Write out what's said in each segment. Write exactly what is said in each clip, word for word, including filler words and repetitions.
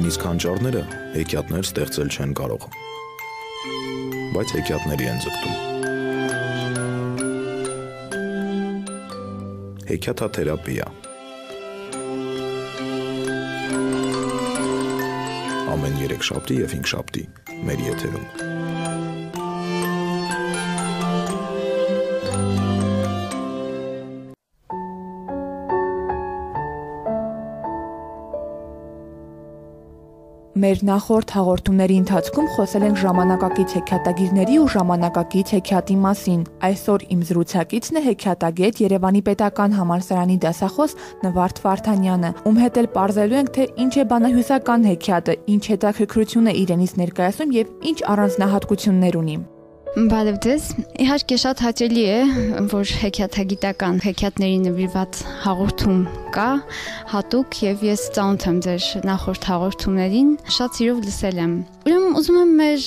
Նույնիսկ հանճարները հեքիաթներ ստեղծել չեն կարող, բայց հեքիաթների են ձգտում։ Հեքիաթաթերապիա ամեն երեքշաբթի և հինգշաբթի մեր եթերում։ Մեր նախորդ հաղորդումների ընթացքում խոսել ենք ժամանակակից հեքիաթագիրների ու ժամանակակից հեքիաթի մասին։ Այսօր իմ զրուցակիցն է հեքիաթագետ, Երևանի պետական համալսարանի դասախոս Նվարդ Վարդանյանը, ում հետ էլ պարզելու ենք, թե ինչ է բանահյուսական հեքիաթը, ինչ հետաքրքրություն է իրենից ներկայացնում եւ ինչ առանձնահատկություններ ունի։ Բարև ձեզ։ Իհարկե շատ հաճելի է, որ հեքիաթագիտական հեքիաթների նվիրված հաղորդում կա, հատուկ եւ ես ծանոթ եմ ձեր նախորդ հաղորդումներին, շատ սիրով լսել եմ։ Ուրեմն ուզում եմ մեր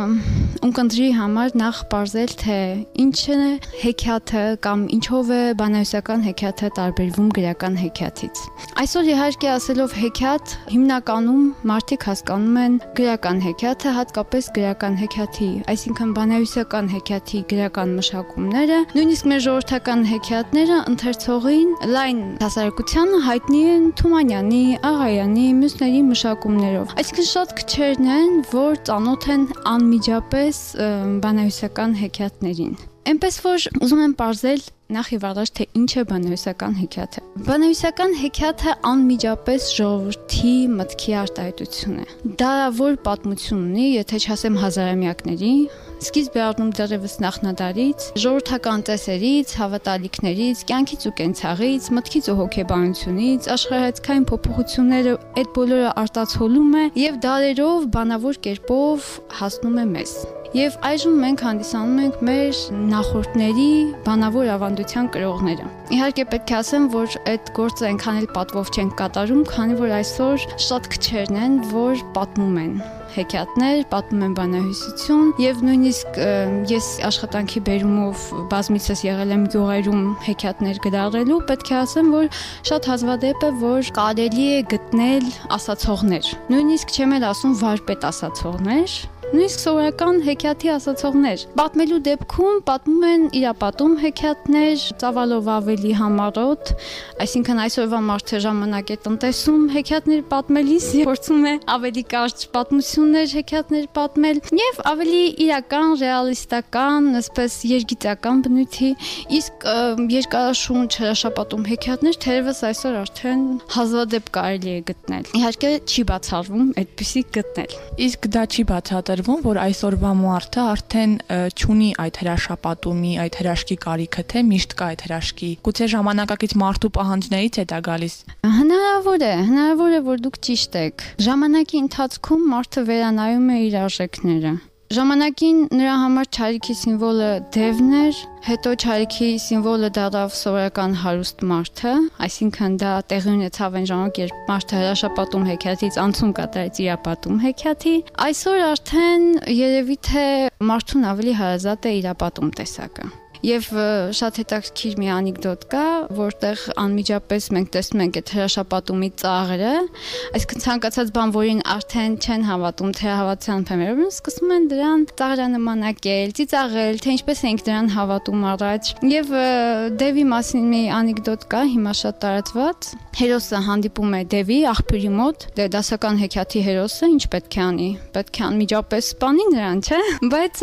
ունկնդրի համար նախ պարզել, թե ինչ է հեքիաթը կամ ինչով է բանահյուսական հեքիաթը տարբերվում գրական հեքիաթից։ Այսօր իհարկե ասելով հեքիաթ, հիմնականում մարդիկ հասկանում են գրական հեքիաթը, հատկապես գրական հեքիաթի, այսինքն բանահյուսական հեքիաթի գրական մշակումները, նույնիսկ մեր ժողովրդական հեքիաթները ընթերցողին լայն հասարակությանը հայտնի են Թումանյանի, Աղայանի, մյուսների մշակումներով։ Այսինքն շատ քչերն են, որ ծանոթ են անմիջապես բանահյուսական հեքիաթներին։ Այնպես որ ուզում եմ պարզել նախ եւ առաջ թե ինչ է բանահյուսական հեքիաթը։ Բանահյուսական հեքիաթը անմիջապես ժողովրդի մտքի արտահայտություն է։ Դա որ պատմություն ունի, եթե չասեմ հազարամյակների, սկիզբ է առնում դեռևս նախնադարից, ժողովրդական ծեսերից, հավատալիքներից, կյանքից ու կենցաղից, մտքից ու հոգեբանությունից, աշխարհայացքային փոփոխությունները այդ բոլորը արտացոլում է եւ դարերով բանավոր կերպով հասնում է մեզ։ Եվ այժմ մենք հանդիսանում ենք մեր նախորդների բանավոր ավանդության կրողները։ Իհարկե պետք է ասեմ, որ այդ գործը այնքան էլ պատվով չեն կատարում, քանի որ այսօր շատ քչերն են, որ պատմում են հեքիաթներ, պատմում են բանահյուսություն եւ նույնիսկ ես աշխատանքի բերումով բազմիցս եղել եմ գյուղերում հեքիաթներ գրառելու, պետք է ասեմ, որ շատ հազվադեպ է, որ կարելի է գտնել ասացողներ։ Նույնիսկ չեմ էլ ասում վարպետ ասացողներ, նույնիսկ սովորական հեքիաթի ասացողներ։ Պատմելու դեպքում պատմում են իրապատում հեքիաթներ, ծավալով ավելի համառոտ, այսինքն այսօրվա մարդը ժամանակ է տնտեսում հեքիաթներ պատմելիս, փորձում է ավելի կարճ պատմություններ հեքիաթներ պատմել եւ ավելի իրական, ռեալիստական, այսպես երգիծական բնույթի, իսկ երկարաշունչ հրաշապատում հեքիաթներ թերևս այսօր արդեն հազվադեպ կարելի է գտնել։ Իհարկե չի բացառվում այդպիսի գտնել։ Իսկ դա չի բացատրվում, որ այսօրվա մարդը արդեն չունի այդ հրաշապատումի, այդ հրաշքի կարիքը, թե միշտ կա այդ հրաշքի։ Գուցե ժամանակակից մարդու պահանջներից է դա գալիս։ Հնարավոր է, հնարավոր է, որ դուք ճիշտ եք։ Ժամանակի ընթացքում մարդը վերանայում է իր արժեքները։ Ժամանակին նրա համար չարիքի սիմվոլը դևն էր, հետո չարիքի սիմվոլը դառավ սովորական հարուստ մարդը, այսինքն դա տեղի ունեցավ այն ժամանակ, երբ մարդը հրաշապատում հեքիաթից անցում կատարեց իրապատում հեքիաթի։ Այսօր արդեն երևի թե մարդուն ավելի հարազատ է իրապատում տեսակը։ Եվ շատ հետաքրքիր մի անեկդոտ կա, որտեղ անմիջապես մենք տեսնում ենք այդ հրաշապատումի ծաղրը, այսինքն ցանկացած բան, որին արդեն չեն հավատում, թե հավատության փեմերով, սկսում են դրան ծաղրանմանակել, ծիծաղել, թե ինչպես ենք դրան հավատում առաջ։ Եվ դևի մասին մի անեկդոտ կա, հիմա շատ տարածված։ Հերոսը հանդիպում է դևի աղբյուրի մոտ, դե դասական հեքիաթի հերոսը ինչ պետք է անի։ Պետք է անմիջապես սպանի նրան, չէ՞։ Բայց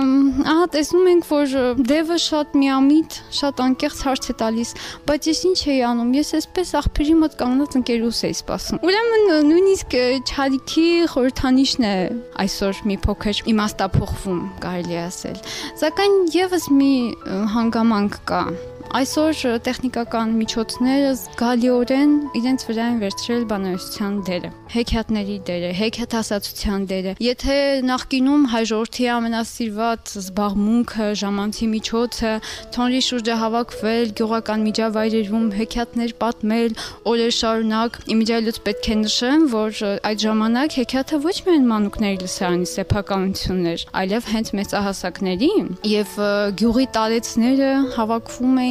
ահա տեսնում ենք, որ դևը շատ միամիտ, շատ անկեղծ հարց է տալիս, բայց ես ինչ էի անում, ես այսպես աղբյուրի մոտ կանգնած ընկերուս էի սպասում։ Ուրեմն նույնիսկ չարիքի խորհրդանիշն է այսօր մի փոքր իմաստափոխվում, կարելի է ասել։ Սակայն եւս մի հանգամանք կա։ Այսօր տեխնիկական միջոցները զգալիորեն իրենց վրա են վերցրել բանահյուսության դերը, հեքիաթների դերը, հեքիաթասացության դերը։ Եթե նախկինում հայ ժողովրդի ամենասիրված զբաղմունքը, ժամանցի միջոցը, թոնրի շուրջը հավաքվել, գյուղական միջավայրերում հեքիաթներ պատմել, օրեր շարունակ, իմիջիայլոց պետք է նշեմ, որ այդ ժամանակ հեքիաթը ոչ միայն մանուկների լսարանի սեփականությունն էր, այլև հենց մեծահասակների, եւ գյուղի տարեցները հավաքվում էին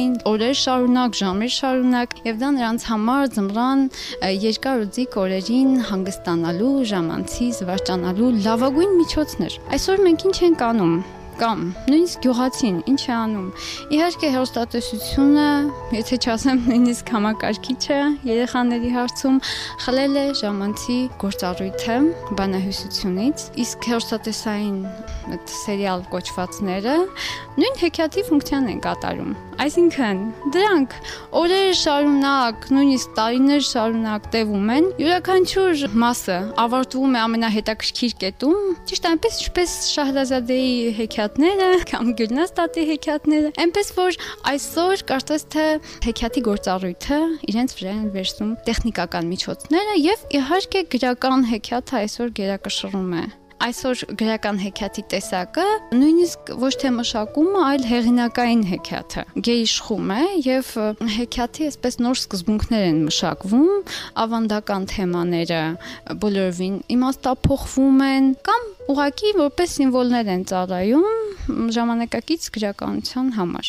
էին օրեր շարունակ, ժամեր շարունակ, եւ դա նրանց համար ձմռան երկար ու ձիգ օրերին հանգստանալու, ժամանցի զվարճանալու լավագույն միջոցն էր։ Այսօր մենք ինչ ենք անում։ Կամ նույնիսկ գյուղացին ինչ է անում։ Իհարկե հեռուստատեսությունը, եթե չասեմ նույնիսկ համակարգիչը երեխաների հարցում խլել է ժամանցի գործառույթը բանահյուսությունից, իսկ հեռուստատեսային այդ սերիալ կոչվածները նույն հեքիաթի ֆունկցիան են կատարում։ Այսինքն դրանք օրեր շարունակ, նույնիսկ տարիներ շարունակ տևում են, յուրաքանչյուր մասը ավարտվում է ամենահետաքրքիր կետում, ճիշտ այնպես ինչպես Շահրազադեի հեքիաթները կամ Գյուլնազ տատի հեքիաթները, այնպես որ այսօր կարծես թե հեքիաթի գործառույթը իրենց վրա են վերցնում տեխնիկական միջոցները եւ իհարկե գրական հեքիաթը այսօր գերակշռում է։ Այսօր գրական հեքիաթի տեսակը նույնիսկ ոչ թե մշակումը, այլ հեղինակային հեքիաթը գերիշխում է եւ հեքիաթի այսպես նոր սկզբունքներ են մշակվում, ավանդական թեմաները բոլորովին իմաստափոխվում են կամ ուղղակի որպես սիմվոլներ են ծառայում ժամանակակից գրականության համար։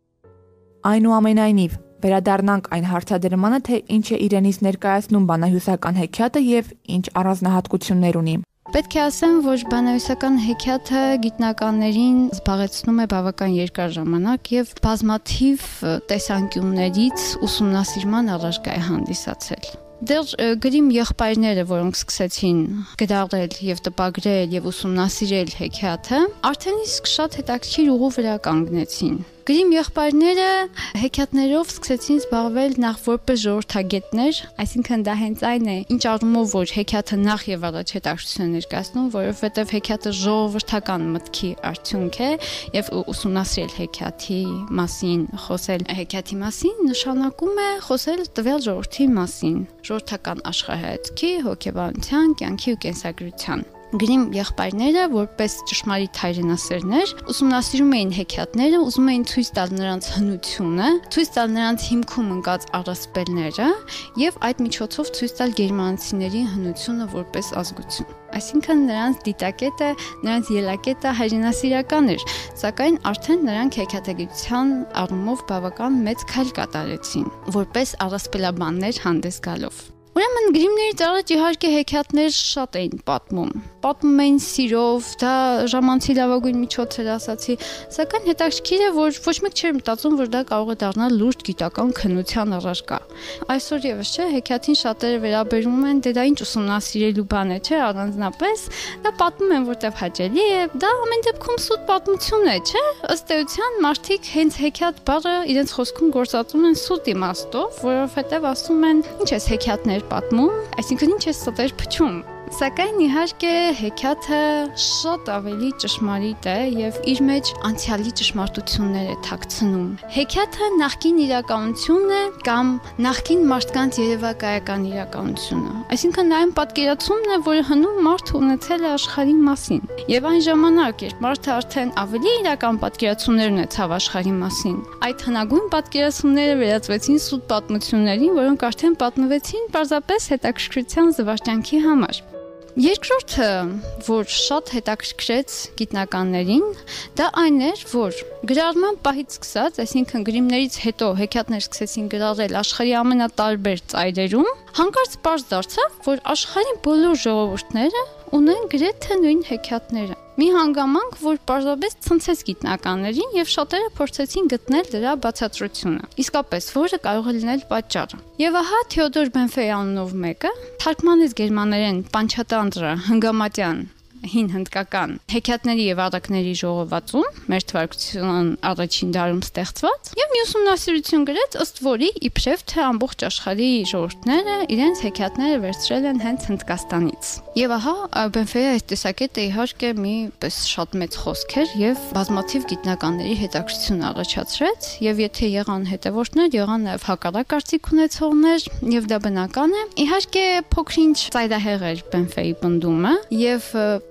Այնուամենայնիվ, վերադառնանք այն հարցադրմանը, թե ինչ է իրենից ներկայացնում բանահյուսական հեքիաթը եւ ինչ առանձնահատկություններ ունի։ Պետք է ասեմ, որ բանահյուսական հեքիաթը գիտնականներին զբաղեցնում է բավական երկար ժամանակ եւ բազմաթիվ տեսանկյուններից ուսումնասիրման առարկա է հանդիսացել։ Դեռ գրիմ եղբայրները, որոնք սկսեցին գրառել եւ տպագրել եւ ուսումնասիրել հեքիաթը, արդեն իսկ շատ հետաքրքիր ուղու վրա կանգնեցին։ Գրիմ եղբայրները հեքիաթներով սկսեցին զբաղվել նախ որպես ժողովրդագետներ, այսինքն դա հենց այն է, ինչ առումով որ հեքիաթը նախ եւ առաջ հետաքրքրություն ներկայացնում, որովհետեւ հեքիաթը ժողովրդական մտքի արդյունք է եւ ուսումնասիրել հեքիաթի մասին, խոսել հեքիաթի մասին նշանակում է խոսել տվյալ ժողովրդի մասին, ժողովրդական աշխարհայացքի, հոգեբանության, կյանքի ու կենսագրության։ Գրիմ եղբայրները որպես ճշմարիտ հայրենասերներ ուսումնասիրում էին հեքիաթները, ուզում էին ցույց տալ նրանց հնությունը, ցույց տալ նրանց հիմքում ընկած առասպելները եւ այդ միջոցով ցույց տալ գերմանացիների հնությունը որպես ազգություն։ Այսինքն նրանց դիտակետը, նրանց ելակետը հայրենասիրական էր, սակայն արդեն նրանք հեքիաթագիտության առումով բավական մեծ քայլ կատարեցին, որպես առասպելաբաններ հանդես գալով։ Ուրեմն գրիմներից առաջ իհարկե հեքիաթներ շատ էին պատմում։ Պատմում էին սիրով, դա ժամանցի լավագույն միջոց էր, ասացի, սակայն հետաքրքիր է, որ ոչ մեկ չէր մտածում, որ դա կարող է դառնալ լուրջ գիտական քննության առարկա։ Այսօր եւս չէ, հեքիաթին շատերը վերաբերում են, դե դա ինչ ուսումնասիրելու բան է, չէ, առանձնապես, դա պատմում են, որտեվ հաճելի է, դա ամեն դեպքում սուտ պատմություն է, չէ։ Ըստ էության մարդիկ հենց հեքիաթ բառը իրենց խոսքում գործածում են սուտ իմաստով, որովհետեւ ասում են, ինչ է հեքիաթներ պատմում, այսինքն ինչ է ստեր փչում։ Սակայն իհարկե հեքիաթը շատ ավելի ճշմարիտ է եւ իր մեջ անցյալի ճշմարտություններ է թաքցնում։ Հեքիաթը նախկին իրականություն է կամ նախկին մարդկանց երևակայական իրականությունը։ Այսինքն այն պատկերացումն է, որը հնում մարդը ունեցել է աշխարհի մասին։ Եվ այն ժամանակ, երբ մարդը արդեն ավելի իրական պատկերացումներ ունեցավ աշխարհի մասին, այդ հնագույն պատկերացումները վերածվեցին սուտ պատմություններին, որոնք արդեն պատմվեցին պարզապես հետաքրքրության զվարճանքի համար։ Երկրորդը, որ շատ հետաքրքրեց գիտնականներին, դա այն էր, որ գրառման պահից սկսած, այսինքն գրիմներից հետո հեքիաթներ սկսեցին գրառել աշխարհի ամենատարբեր ծայրերում, հանկարծ պարզ դարձավ, որ աշխարհի բոլոր ժողովուրդները ունեն գրեթե նույն հեքիաթները։ Մի հանգամանք, որ պարզապես ցնցեց գիտնականներին եւ շատերը փորձեցին գտնել դրա բացատրությունը։ Իսկապես, որը կարող է լինել պատճառը։ Եւ ահա Թեոդոր Բենֆեի անունով մեկը թարգմանեց գերմաներեն Պանչատանտրը հնգամատյան հին հնդկական հեքիաթների եւ առակների ժողովածուն մեր թվարկության առաջին դարում ստեղծված եւ մի ուսումնասիրություն գրեց, ըստ որի իբրև թե ամբողջ աշխարհի ժողովուրդները իրենց հեքիաթները վերցրել են հենց Հնդկաստանից։ Եվ ահա Բենֆեի այս տեսակետը իհարկե մի պես շատ մեծ խոսք էր եւ բազմաթիվ գիտնականների հետաքրքրություն առաջացրեց եւ եթե եղան հետևորդներ, եղան նաեւ հակառակ կարծիք ունեցողներ եւ դա բնական է։ Իհարկե փոքրինչ ծայրահեղ էր Բենֆեի պնդումը եւ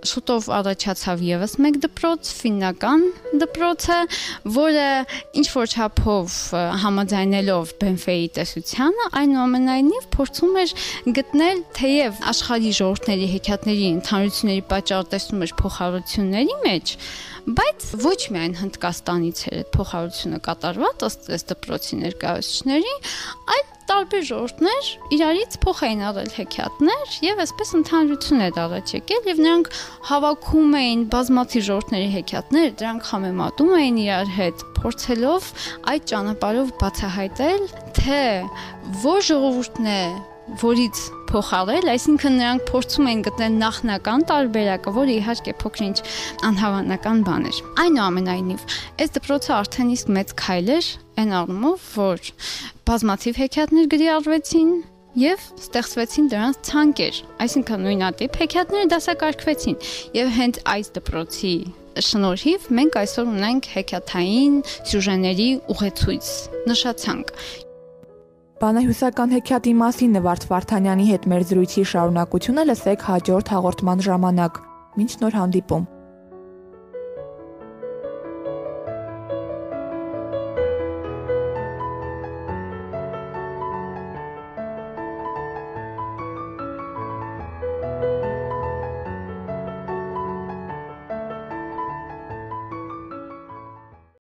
շուտով առաջացավ եւս մեկ դպրոց, ֆիննական դպրոցը, որը ինչ որ չափով համաձայնելով Բենֆեի տեսությանը, այնուամենայնիվ փորձում էր գտնել թեև աշխարհի ժողովուրդների հեքիաթների ընդհանրությունների պատճառ տեսնում էր փոխհարությունների մեջ, բայց ոչ միայն Հնդկաստանից էր այդ փոխհարությունը կատարված ըստ այս դպրոցի ներկայացուցիչների, այլ տարբեր ժողովուրդներ իրարից փոխ էին առել հեքիաթներ եւ այսպես ընդհանրություն էր առաջ եկել եւ նրանք հավաքում էին բազմաթիվ ժողովուրդների հեքիաթներ, դրանք համեմատում էին իրար հետ, փորձելով այդ ճանապարհով բացահայտել, թե որ ժողովուրդն է որից փոխարել, այսինքն նրանք փորձում են գտնել նախնական տարբերակը, որը իհարկե փոքր-ինչ անհավանական բան էր։ Այնուամենայնիվ, այս դպրոցը արդեն իսկ մեծ քայլ էր այն առումով, որ բազմաթիվ հեքիաթներ գրի արվեցին եւ ստեղծվեցին դրանց ցանկեր, այսինքն նույնատիպ հեքիաթները դասակարգվեցին եւ հենց այս դպրոցի շնորհիվ մենք այսօր ունենք հեքիաթային սյուժեների ուղեցույց, նշացանկ։ Բանահյուսական հեքիաթի մասին Նվարդ Վարդանյանի հետ մեր զրույցի շարունակությունը լսեք հաջորդ հաղորդման ժամանակ։ Մինչ նոր հանդիպում։